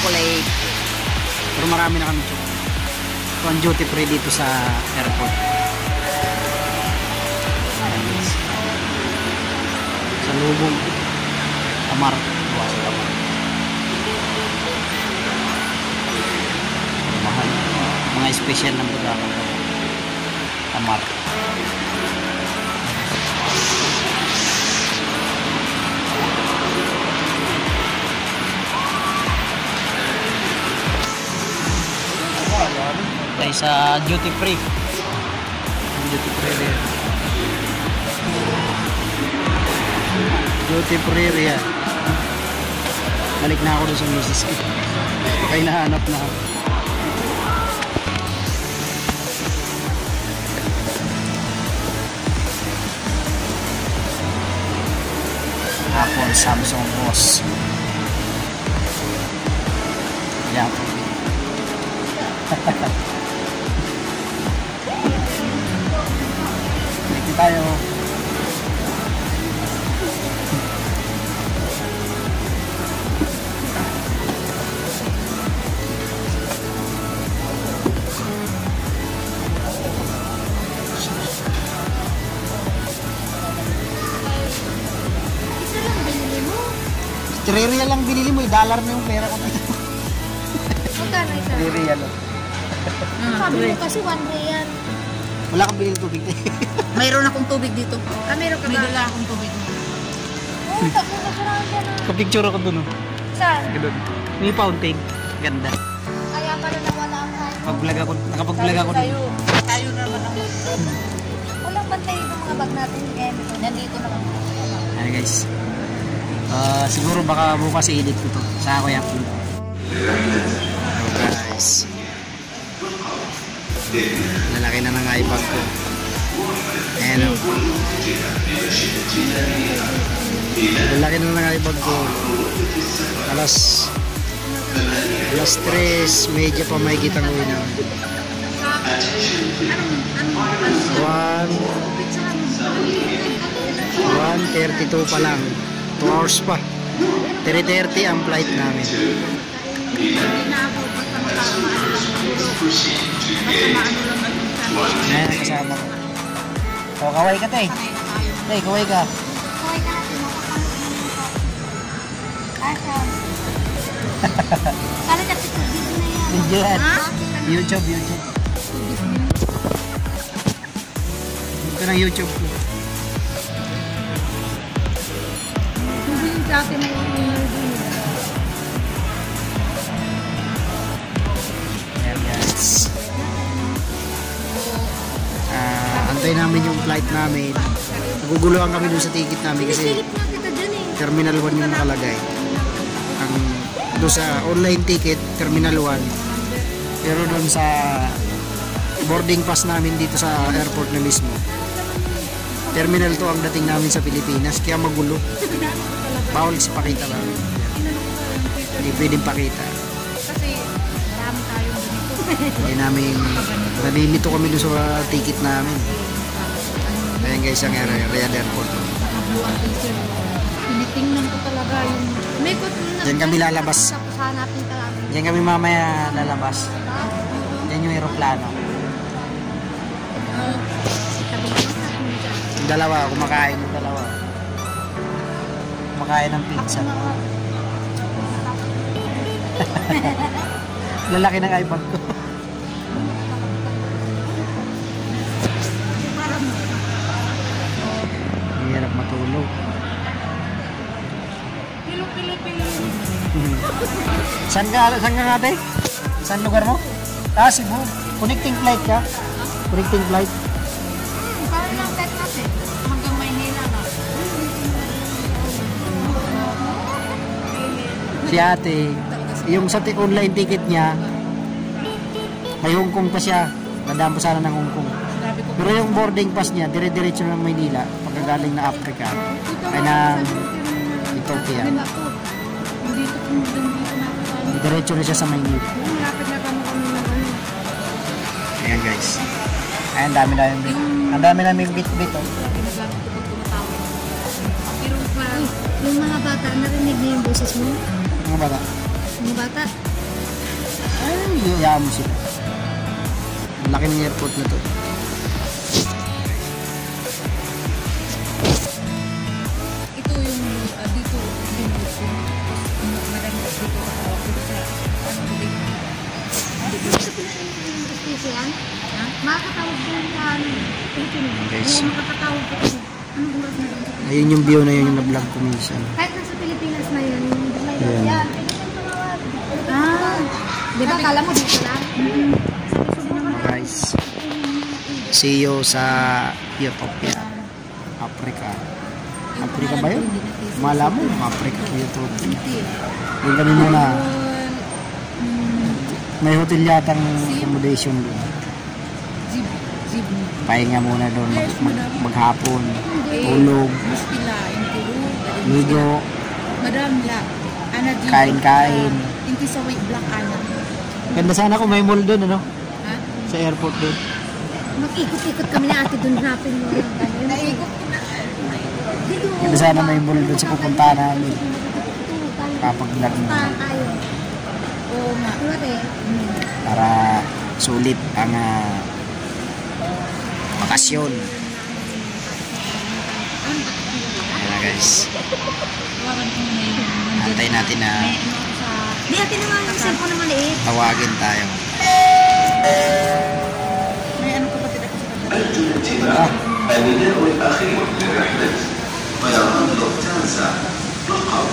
chocolate. Pero marami na kami chocolate. Ito ang duty free dito sa airport. Sa lubong Tamar. Sa Tamar. Mahal. Mga special ng pagkakang Tamar. Tayo sa duty free. Duty free rin. Duty free rin. Balik na ako doon sa misis ko. Kaya nahanap na ako. Apple, Samsung, Boss. Yan po. Dito tayo. $3 lang binili mo, $1 na yung pera ko dito. Magkano ito? $3. Sabi mo kasi $1. Wala kang bilhin tubig. Mayroon akong tubig dito. Meron ka ba? May dala akong tubig. Oo, tapos na sarang ka na. Kapicture ako dun, oh. Saan? Doon. May fountain. Ganda. Kaya pala nawala ang kain. Pag-vlog ako, nakapag-vlog ako dun. Tayo naman ang Walang bantay dito mga bag natin. Kaya nandito naman. Ayan guys. Siguro baka bukas i-edit ko to sa ako yung upload. Hello guys. Lalaki na ng iPad ko. Ayan o. Lalaki na ng iPad ko. Alas 3 medyo pa may kitang uwi na. 1:32 pa lang. 2 hours pa. 3:30 ang flight namin. Ayan ang kasama ko. O, kaway ka te. Te, kaway ka. Kaway ka natin mo. Asa? Kala ka video na yan. Video yan. Ha? YouTube. Ito ng YouTube ko. dati may Ayan guys. Antay namin yung flight namin. Naguguluhan kami dun sa ticket namin kasi Terminal 1 yung nakalagay. Ang doon sa online ticket, Terminal 1. Pero doon sa boarding pass namin dito sa airport na mismo, Terminal 2 ang dating namin sa Pilipinas. Kaya magulo. Bawal sa pakita lang. Hindi pwedeng pakita. kasi dami tayo dito. Hindi namin, nalimito kami doon sa ticket namin. Ayan guys, ang Riyadh Airport. Tinitingnan ko talaga yung may kot na. Diyan kami lalabas. Tapos hanapin talaga. Diyan kami mamaya lalabas. Diyan yung aeroplano. Yung dalawa, kumakain yung dalawa. Kumakain ng pizza. Lalaki ng iPad ko. Hirap matulog. Pilo. Saan ka ate? Saan lugar mo? Cebu. Connecting flight ka? Connecting flight? Parang lang set kasi hanggang Maynila na. Si ate, yung sa online ticket niya, may Hong Kong pa siya. Nadaan pa sana ng Hong Kong. Pero yung boarding pass niya, dire-diretso ng Maynila, pagkagaling na Africa, ay ng Ethiopia. Diretso na siya sa Maynila. Malapit na kami ng Ayan guys. Ayan, ang dami namin bit-bit oh. Yung mga bata, narinig niyo yung boses mo? Mga bata. Mga bata, Ay, hayaan mo sila. Ang laki ng airport na to. Ito yung dito yung madami dito sa hawak dito sa Sa Pilipinas yan? Makakatawag ko yung Pilipinas. Guys. Oo, makakatawag ko. Anong oras na doon? Ayun yung view na yun yung na-vlog ko minsan. Kahit nasa Pilipinas na yun, may Ayan. yan. Di ba kala mo dito lang? Guys, see you sa Ethiopia, Africa. Africa ba yun? Mala mo, Africa ko YouTube. Doon kami muna. May hotel yatang accommodation doon. Pahinga muna doon, maghapon, tulog, ligo, kain-kain. Inti sa white black ana. Ganda sana kung may mall doon, ano? Ha? Sa airport doon. Mag-ikot-ikot kami na ate doon hanapin mo yung gano'n. Naikot ko na. Dito. Ganda sana may mall doon sa pupuntahan namin. Kapag-vlog mo. Tayo. Oo nga. Diba te? Para sulit ang bakasyon. Ayan na guys. Tawagan ko na yun. Antay natin na Di ate naman yung cellphone na maliit. tawagin tayo. May ano ka pati ako sa kapatid. النداء الأخير للرحلة طيران لوفتانزا رقم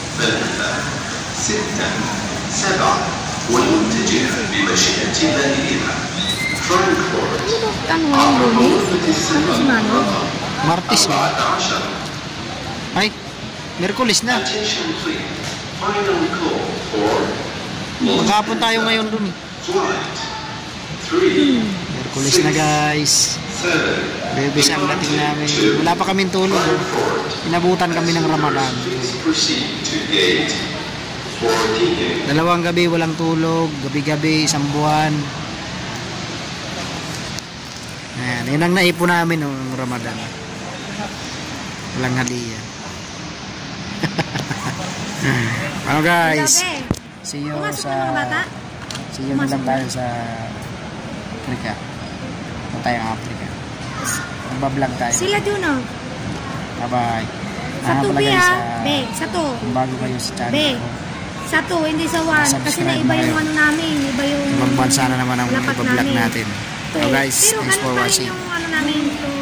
367 والمتجه بمشيئة الله إلى فرانكفورت Ano yung lunes? غرفة السفر رقم Martes na. 14. Ay, Merkulis na. Attention please. Final call for Maghapon tayo ngayon dun. flight 3 Merkulis na guys. 7. Bebes ang dating namin. Wala pa kaming tulog. Inabutan kami ng Ramadan. Please proceed to gate 14. 2 gabi walang tulog. Gabi-gabi, isang buwan. Ayan, yun ang naipon namin ng Ramadan. Walang haliya. Ano guys? See you Pumasok na mga bata? See you na lang tayo sa Africa. Punta tayong Africa. Magbablog tayo. Sila doon oh. Bye-bye. Sa 2 pala be guys, ha. Be, sa 2. kung bago kayo sa channel Be. ko. Sa 2, hindi sa 1. Kasi Subscribe naiba na yung kayo. ano namin. Iba yung Ibang bansa na naman ang lapat ibablog namin. natin. So guys, Pero thanks for ganun pa rin watching. yung ano namin.